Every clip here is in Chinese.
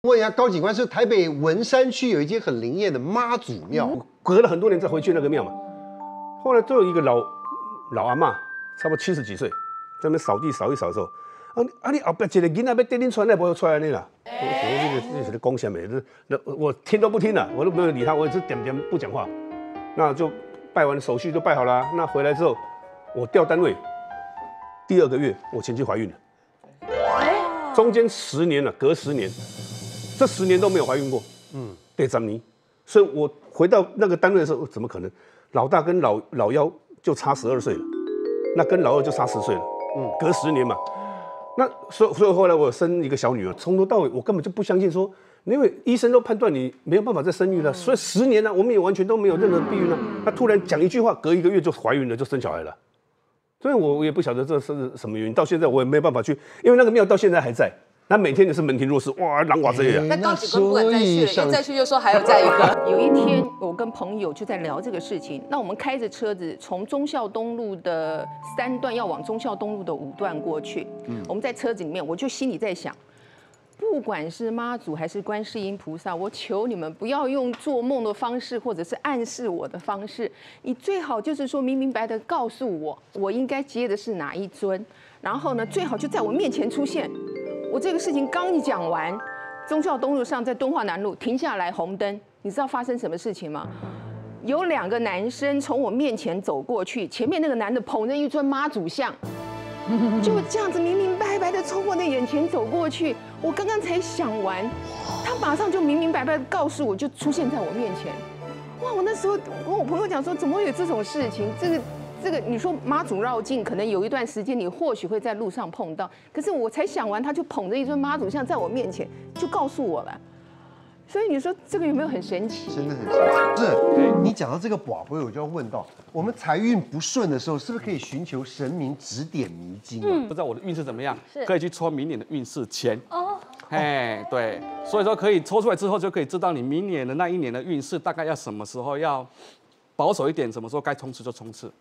问一下高警官，是台北文山区有一间很灵验的妈祖庙， 隔了很多年再回去那个庙嘛。后来就有一个老阿嬷，差不多70几岁，在那边扫地扫一扫的时候，你后边一个囡仔要带恁出来，那不会出来那啦。我是讲什么？我听都不听了，我都没有理他，我只点不讲话。那就办完手续就办好了。那回来之后，我调单位，第2个月我前妻怀孕了。中间10年了，隔10年，这10年都没有怀孕过。第3年，所以我回到那个单位的时候，怎么可能？老大跟老幺就差12岁了，那跟老二就差10岁了。隔10年嘛。那所以后来我生一个小女儿，从头到尾我根本就不相信说，因为医生都判断你没有办法再生育了，所以10年了，我们也完全都没有任何避孕了。他突然讲一句话，隔1个月就怀孕了，就生小孩了。所以我也不晓得这是什么原因，到现在我也没有办法去，因为那个庙到现在还在，那每天也是门庭若市，哇，人哇这样。 那高警官不敢再去了，因为再去就说还有再一个。有一天我跟朋友就在聊这个事情，那我们开着车子从忠孝东路的3段要往忠孝东路的5段过去，我们在车子里面，我就心里在想。不管是妈祖还是观世音菩萨，我求你们不要用做梦的方式，或者是暗示我的方式。你最好就是说明明白白的告诉我，我应该接的是哪一尊。然后呢，最好就在我面前出现。我这个事情刚一讲完，忠孝东路上在敦化南路停下来红灯，你知道发生什么事情吗？有2个男生从我面前走过去，前面那个男的捧着一尊妈祖像。就这样子明明白白的从我的眼前走过去，我刚刚才想完，他马上就明明白白的告诉我，就出现在我面前。哇！我那时候跟我朋友讲说，怎么会有这种事情？这个，你说妈祖绕境，可能有一段时间你或许会在路上碰到，可是我才想完，他就捧着一尊妈祖像在我面前，就告诉我了。所以你说这个有没有很神奇？ 真的很神奇。是你讲到这个宝贝，我就要问到，我们财运不顺的时候，是不是可以寻求神明指点迷津？ 不知道我的运势怎么样，可以去抽明年的运势签。对，所以说可以抽出来之后，就可以知道你明年的那一年的运势大概要什么时候要保守一点，什么时候该冲刺就冲刺。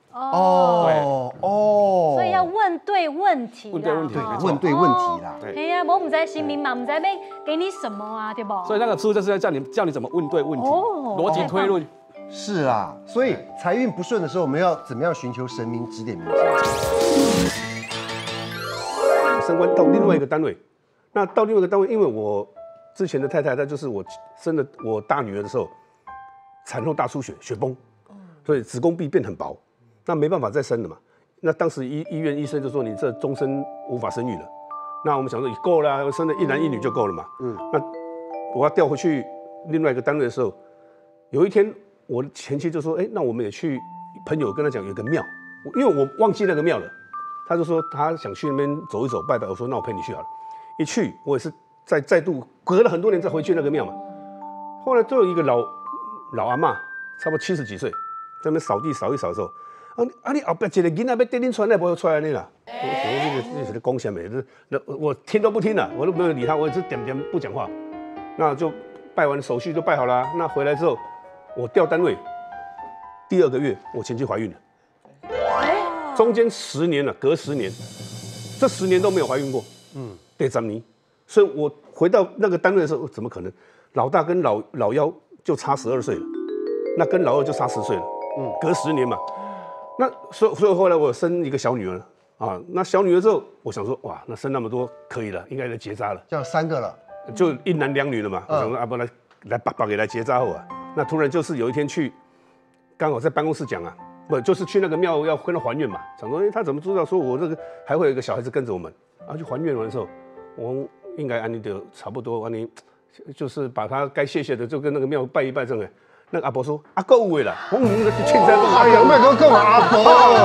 所以要问对问题， 问对问题， 问对问题啦。 哎呀，我唔知神明嘛，唔知要给你什么啊，对不？ 所以那个书就是要教你怎么问对问题，逻辑推论。 是啊，所以财运不顺的时候，我们要怎么样寻求神明指点迷津？ 升官到另外一个单位，那到另外一个单位，因为我之前的太太，她就是我生了我大女儿的时候，产后大出血，血崩，所以子宫壁变很薄，那没办法再生了嘛。那当时医院医生就说你这终身无法生育了。那我们想说也够了，生了1男1女就够了嘛。那我要调回去另外一个单位的时候，有一天我前妻就说，那我们也去，朋友跟他讲有一个庙，因为我忘记那个庙了，他就说他想去那边走一走拜拜，我说那我陪你去好了。一去我也是再度隔了很多年再回去那个庙嘛。后来就有一个老阿嬷，差不多70几岁，在那边扫地扫一扫的时候，你后边一个囡仔要带恁出来，那不会出来那啦。我是在讲什么？我听都不听了，我都没有理他，我只点不讲话。那就办完手续就办好了。那回来之后，我调单位，第2个月我前妻怀孕了。中间10年了，隔10年，这10年都没有怀孕过。第3年，所以我回到那个单位的时候，怎么可能？老大跟老幺就差12岁了，那跟老二就差10岁了。隔10年嘛。那所以后来我生一个小女儿啊，那小女儿之后，我想说哇，那生那么多可以了，应该来结扎了， 这样3个了， 就1男2女了嘛。我想说不来爸给来结扎后啊。那突然就是有一天去，刚好在办公室讲啊，不就是去那个庙要跟他还愿嘛，想说他怎么知道说我这个还会有一个小孩子跟着我们，然后去还愿完的时候，我应该安利的差不多安利，就是把他该谢谢的就跟那个庙拜一拜这样。那个阿伯说：“阿够位了，我们的劝在讲， 哎呀，麦克跟我阿伯，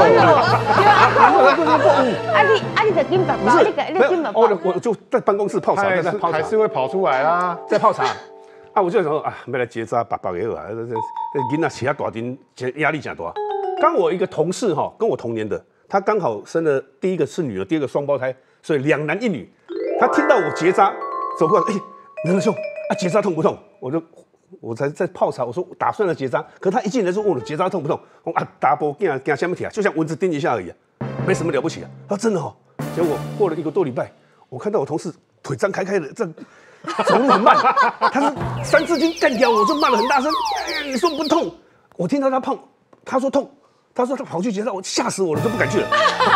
你的金爸爸，你的金爸爸， 我就在办公室泡茶， 还是会跑出来啦， 在泡茶。啊，我就想说啊，要来结扎，爸给我啊，囡仔起下大丁，压力真大。刚我一个同事哈，跟我同年的，他刚好生了第1个是女儿，第2个双胞胎，所以2男1女。他听到我结扎，走过来，仁兄啊，结扎痛不痛？我才在泡茶，我说打算了结扎，可他一进来就问我结扎痛不痛？我说打波惊什么体啊？就像蚊子叮一下而已，没什么了不起啊。他说真的哦。结果过了1个多礼拜，我看到我同事腿张开的，这走路很慢，他是三字经干掉我，就骂得很大声。你说不痛，我听到他碰，他说痛，他说他跑去结账，我吓死我了，就不敢去了。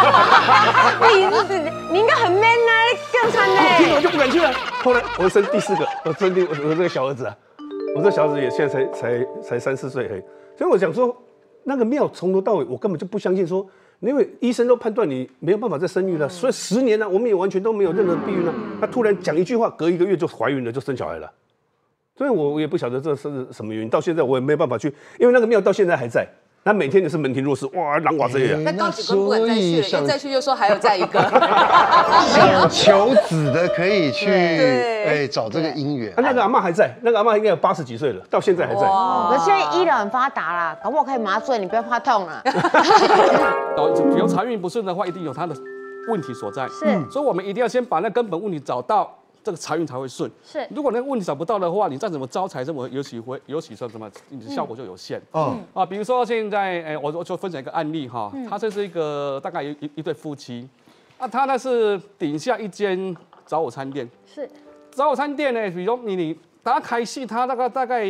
你应该很 man 啊，更惨呢。 听了就不敢去了。后来我生第4个，我这个小儿子啊，我这小儿子也现在才3、4岁而已。所以我想说，那个庙从头到尾我根本就不相信说。因为医生都判断你没有办法再生育了，所以10年了，我们也完全都没有任何避孕了。他突然讲一句话，隔1个月就怀孕了，就生小孩了。所以我也不晓得这是什么原因，到现在我也没有办法去，因为那个庙到现在还在，他每天也是门庭若市，哇，狼哇这样。 那高几根不敢再去了，一再去就说还有再一个。 想求子的可以去找这个姻缘。 那个阿嬷还在，那个阿嬷应该有80几岁了，到现在还在。 可是现在医疗很发达啦，搞不好可以麻醉，你不要怕痛了。 比如财运不顺的话，一定有它的问题所在。 是， 所以我们一定要先把那根本问题找到，这个财运才会顺。 是， 如果那个问题找不到的话，你再怎么招财，怎么尤其说什么，你的效果就有限。比如说现在，我就分享一个案例哈，他这是一个大概一对夫妻，他那是顶下一间早午餐店。 是， 早午餐店呢，比如说你他开戏，他大概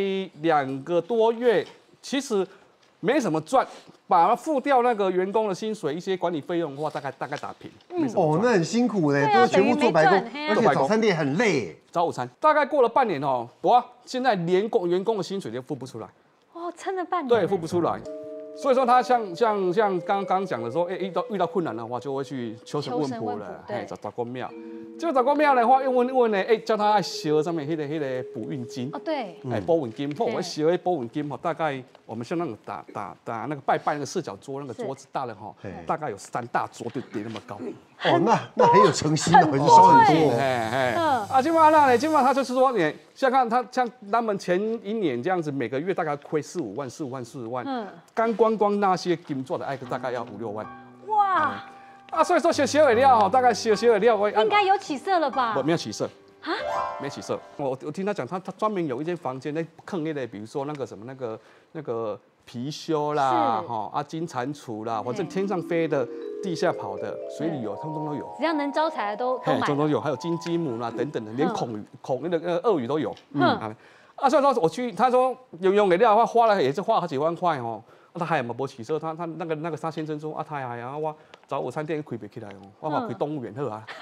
2个多月，其实没什么赚。把它付掉那个员工的薪水、一些管理费用的话，大概打平。 那很辛苦嘞，都全部做白工，而且早餐店很累。 早午餐大概过了半年哦，现在连员工的薪水都付不出来。 哦，撑了半年。 对，付不出来。所以说他像刚刚讲的说，遇到困难的话，就会去求神问卜了，找公庙。结果找公庙的话，又问呢，叫他爱烧上面那个补运金。 哦，对。 补运金，我烧那补运金大概我们像那种打那个拜那个4角桌，那个桌子大的大概有3大桌就叠那么高。 那很有诚心的，很烧很多。 基本上他就是说，你像他们前1年这样子，每个月大概亏4、5万、4、5万、4、5万。光那些金做的大概要5、6万。 哇！ 所以说小尾料大概小尾料应该有起色了吧？ 没有起色啊，没起色。我听他讲，他专门有一间房间在坑那类，比如说那个什么那个貔貅啦，金蟾蜍啦，反正天上飞的、地下跑的、水里有，通通都有。 只要能招财的都买。 都有，还有金鸡母啦等等的，连那个鳄鱼都有。所以说我去，他说用给料的话，花了也是花好几万块哦。他还没起色，他那个沙先生说他还我早午餐店开不起来哦，我嘛开动物园好啊，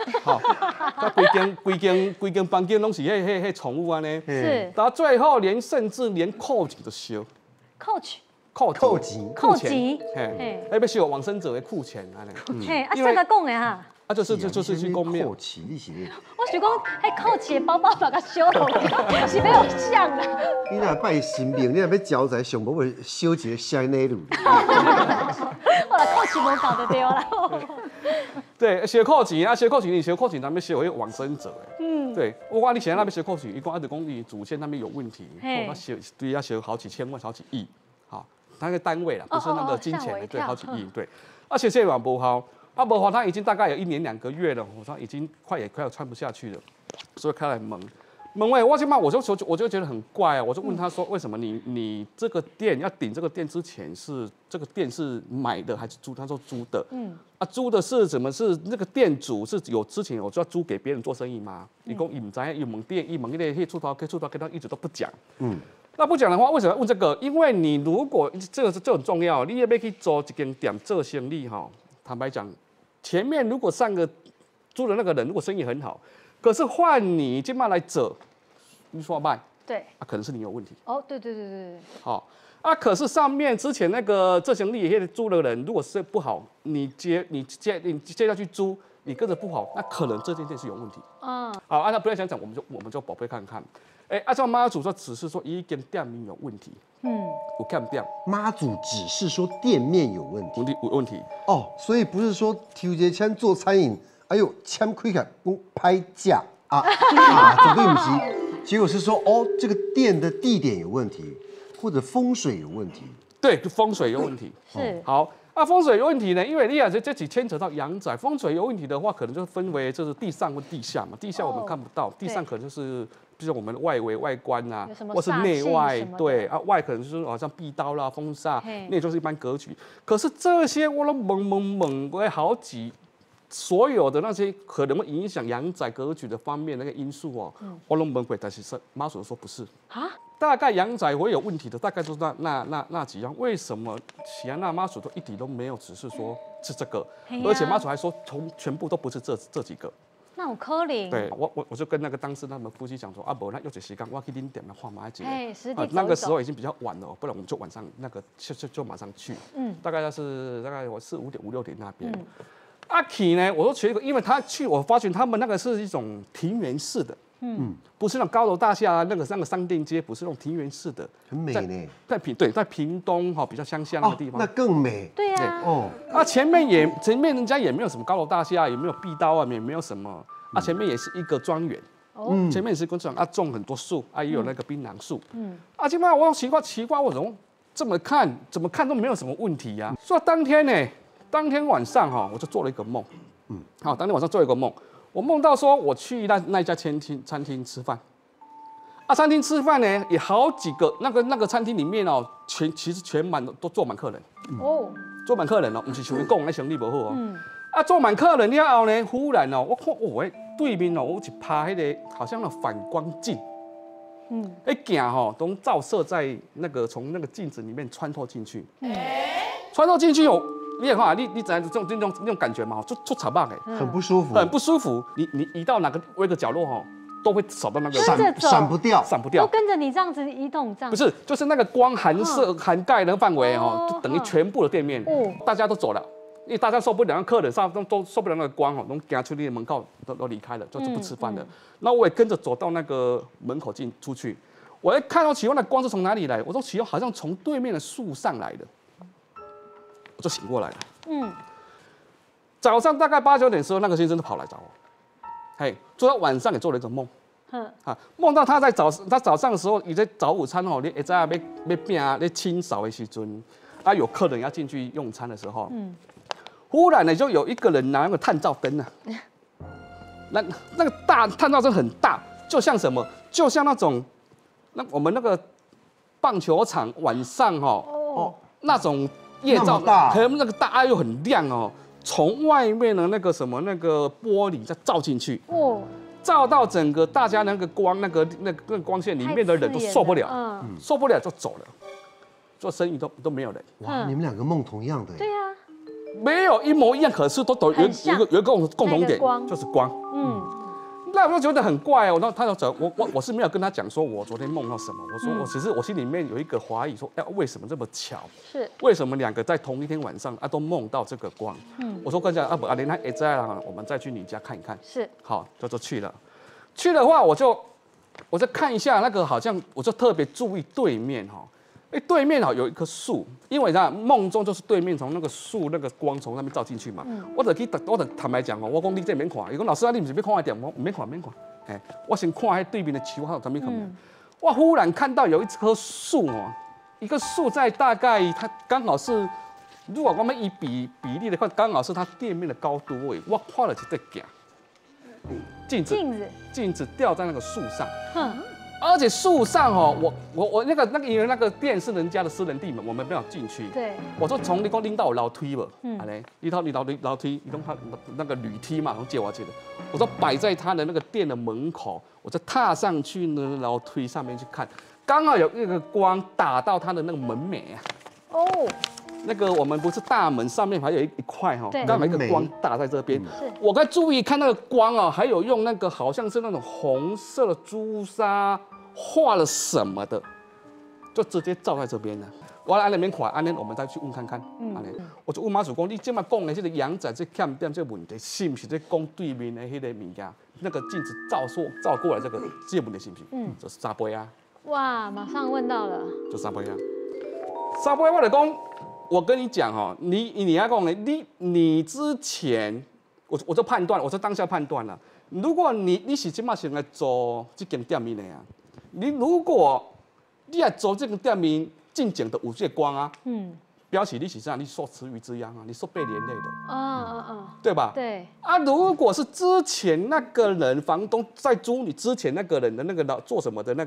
规间房间拢是迄宠物啊呢， 是， 到最后甚至连扣钱都收， 扣钱， 要收往生者的库钱啊呢， 这个讲的哈。 就是去公庙。 扣钱，你是咧？ 我想讲，迄扣钱包包把它收落，是要有像的。 你若拜神明，你若要招财，上无会烧一个香内路。 我来扣钱无搞得掉了。 对，收扣钱，你收扣钱，咱们收迄往生者的。对，我讲你现在那边收扣钱，伊讲你祖先那边有问题，他要收好几千万、好几亿，好，那个单位啦，不是那个金钱的，对，好几亿，对。且这碗不好。不好，他已经大概有1年2个月了，我说已经快要穿不下去了，所以开来蒙我我就觉得很怪啊，我就问他说，为什么你这个店要顶这个店之前这个店是买的还是租？他说租的，租的是怎么是那个店主是有之前有就要租给别人做生意吗？伊讲伊唔知，伊问店，伊问那个出头跟他一直都不讲，那不讲的话，为什么要问这个？因为你如果这很重要，你要去做一间店做生意哈，坦白讲。前面如果上个租的那个人如果生意很好，可是换你今晚来走，你说卖， 对， 可能是你有问题。 哦，对。 好，可是上面之前那个这行李租的人，如果是不好，你接下去租，你跟着不好，那可能这件事是有问题。好，那不要讲，我们就宝贝看看。按照妈祖说，只是说一间店面有问题。有看店。 妈祖只是说店面有问题， 有问题。 所以不是说抽一个签做餐饮，签开起来拍价绝对不是。结果是说这个店的地点有问题，或者风水有问题。 对，风水有问题。 是。 好。风水有问题呢，因为这只牵扯到阳宅，风水有问题的话，可能就分为就是地上或地下嘛。地下我们看不到，地上可能就是比如我们的外围外观啊，或是内外，对外可能就是好像壁刀啦、风煞，内就是一般格局。可是这些我都蒙，我好几所有的那些可能会影响阳宅格局的方面那个因素哦，我拢问过，但是妈祖说不是啊。 大概阳宅会有问题的，大概就是那几样。为什么喜安娜妈祖都一点都没有只是说是这个，而且妈祖还说全部都不是这几个。 那种柯林， 对我就跟那个当时他们夫妻讲说啊，不，那有些时间我去恁店来画马姐。 哎，实地那个时候已经比较晚了，不然我们就晚上那个就马上去。大概我4、5点、5、6点那边。阿奇呢，我说去一个，因为他去，我发现他们那个是一种庭园式的。不是那种高楼大厦啊，那个商店街不是那种庭园式的， 很美呢。 在屏东比较乡下那个地方， 那更美。 对呀。 前面人家也没有什么高楼大厦，也没有壁刀啊，也没有什么。前面也是一个庄园。前面也是工厂种很多树也有那个槟榔树。基本上我奇怪，我怎么看都没有什么问题呀。所以当天晚上我就做了一个梦。当天晚上做了一个梦。我梦到说，我去那一家餐厅吃饭，餐厅吃饭呢，也好几个那个餐厅里面其实全满都坐满客人坐满客人不是像你讲那生意不好坐满客人了后呢，忽然我看对面有一趴那个好像那反光镜，镜都照射在从那个镜子里面穿透进去，穿透进去你也看，你知道这种感觉嘛？就吵爆很不舒服， 很不舒服。你移到哪个一个角落都会扫到那个闪不掉， 都跟着你这样子移动，这样不是，就是那个光涵盖的范围就等于全部的店面，大家都走了，因为大家受不了，客人都受不了那个光都赶出去门口都离开了，就不吃饭了。那我也跟着走到那个门口出去，我一看到奇怪的光是从哪里来？我说奇怪，好像从对面的树上来的。我就醒过来了。早上大概8、9点的时候，那个先生就跑来找我，做到晚上也做了一个梦，梦到他早上的时候，你在早午餐你会知道要饼在清扫的时阵，有客人要进去用餐的时候，忽然呢就有一个人拿那个探照灯那个大探照灯很大，就像什么，就像那种我们那个棒球场晚上那种。夜照那个大又很亮从外面的那个什么那个玻璃再照进去，照到整个大家那个光那个光线里面的人都受不了，受不了就走了，做生意都没有人。 哇，你们两个梦同样的。 对呀， 没有一模一样，可是都有一个共同点，就是光。那我就觉得很怪然后他就走，我是没有跟他讲说我昨天梦到什么，我说其实我心里面有一个怀疑，说为什么这么巧？是为什么2个在同一天晚上都梦到这个光？我说跟他不连他也在了，我们再去你家看一看。是好，就去了。去的话我就看一下那个，好像我就特别注意对面对面有一棵树，因为梦中就是对面从那个树那个光从那边照进去嘛。我就坦白讲我讲你这免看，伊讲老师你不是要看那点，我免看。我先看那对面的树还有什么可能。我忽然看到有一棵树一个树在大概它刚好是，如果我们以比例的话，刚好是它店面的高度位。我看了一镜子吊在那个树上。而且树上我那个因为那个店是人家的私人地门，我们没有进去。对，我就从你讲拎到有楼梯不？你楼梯，你讲他那个铝梯嘛，借我记得。我说摆在他的那个店的门口，我就踏上去呢楼梯上面去看，刚好有一个光打到他的那个门楣那个我们不是大门上面还有一块刚好一个光打在这边。我该注意看那个光还有用那个好像是那种红色的朱砂画了什么的，就直接照在这边了。我来那边看，安尼我们再去问看看。我就问妈祖公，你这么讲的这个阳宅这欠点这问题，是不是在讲对面的那个物件？那个镜子照过来这个问题是不是？就是沙杯啊。哇， 马上问到了。 就沙杯啊，沙杯我就讲。我跟你讲你要讲你之前，我就判断，我就当下判断了。如果你是今嘛想来做这间店面的如果你来做这个店面，进前的有这光表示你是啥？你受池鱼之殃你受被连累的。对吧？对。如果是之前那个人房东在租你之前那个人的那个做什么的那个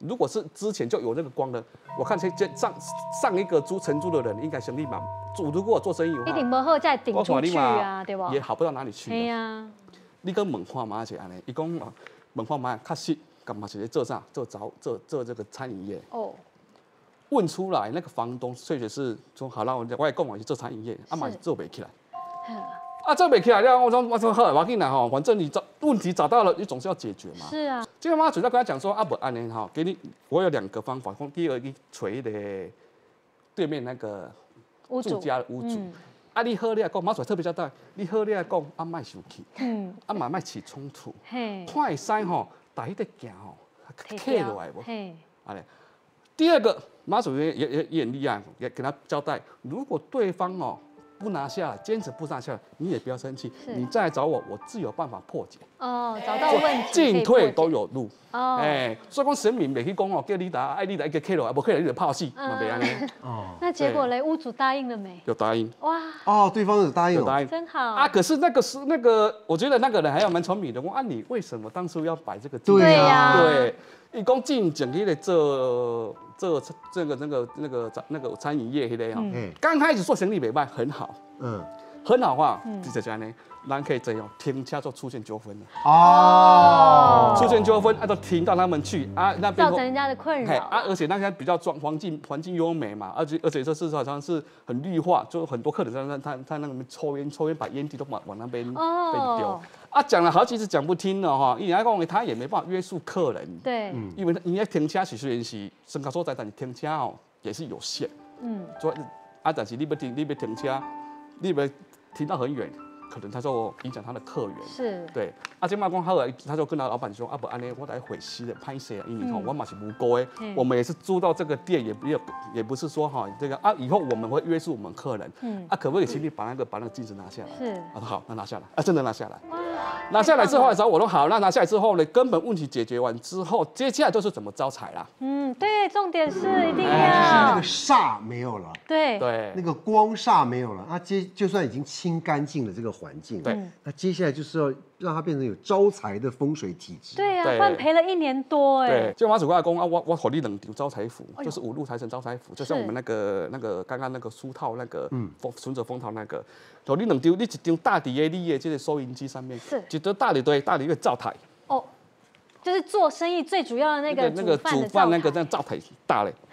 如果是之前就有那个光的，我看上一个承租的人应该生意嘛，如果做生意的话， 一定不好再顶出去啊，对不？ 也好不到哪里去。 对呀。 你跟问看嘛是安尼，伊讲问看嘛，确实干嘛是在做啥？做这个餐饮业。哦。问出来那个房东确实是说好了，我也讲我是做餐饮业，嘛是做不起来。做不起来了，我说好，我跟你讲哈，反正你问题找到了，你总是要解决嘛。 是啊。 结果妈主要跟他讲说，不安尼哈，给你，我有2个方法。第二个，你锤的对面那个住家的屋主，你好你讲，妈主特别交代，你好你讲，卖生气，卖起冲突，看会使吼，把迄个镜吼刻落来无？安尼。第二个，妈主也很厉害，也跟他交代，如果对方不拿下来，坚持不拿下来，你也不要生气，你再来找我，我自有办法破解。 找到问题， 进退都有路。所以讲神明袂去讲叫你打，你来一个 K 了，不 K 了你就泡戏，嘛袂安尼。 那结果嘞，屋主答应了没？ 有答应。 哇。 对方有答应。有答应。 真好。 可是那个，我觉得那个人还要蛮聪明的。我你为什么当初要摆这个？ 对呀。 对。伊讲进前迄个做那个餐饮业迄个哈，刚开始做生意袂歹，很好，很好话，就是这样呢，咱可以这样停车就出现纠纷了。出现纠纷，就停到他们去那边造成人家的困扰。 而且那边比较环境优美嘛，而且这是好像是很绿化，就很多客人在他那边抽烟，把烟蒂都往那边被丢。讲了好几次讲不听了哈，因为他也没办法约束客人。 对， 因为人家停车虽然是身高所在，但你停车也是有限。所以但是你要停车，你要停到很远，可能他就影响他的客源。 是。对。 这嘛讲后来他就跟他老板说，不安尼我来回息的拍摄，因为我嘛是无辜的，我们也是租到这个店，也不是说这个以后我们会约束我们客人。可不可以请你把那个镜子拿下来？ 是。 好，那拿下来。真的拿下来。拿下来之后来找我都好，那拿下来之后呢，根本问题解决完之后，接下来就是怎么招财啦。 对，重点是一定要。 就是那个煞没有了， 对， 那个光煞没有了，就算已经清干净了这个环境， 对， 那接下来就是要让它变成有招财的风水体质。 对呀，不然赔了1年多哎。 对，就妈祖过来讲我给你2张招财符，就是5路财神招财符，就像我们那个刚刚那个书套那个存折封套那个，给你2张，你1张大底的你的这个收银机上面， 是 1张大的一个灶台。 就是做生意最主要的那个煮饭那个灶台大嘞。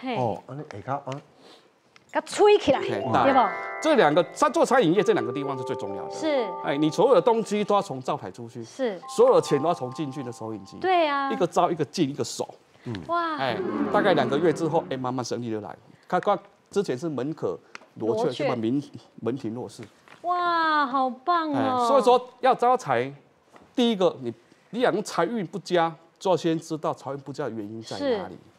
给它吹起来，对不？ 这2个做餐饮业这2个地方是最重要的。 是。 你所有的东西都要从灶台出去。 是。 所有的钱都要从进去的收银机。 对啊。 一个招，一个进，一个守。 哇。 大概2个月之后，慢慢生意就来。看之前是门可罗雀，现在门庭若市。 哇，好棒哦！ 所以说要招财，第一个你讲财运不佳，就要先知道财运不佳的原因在哪里。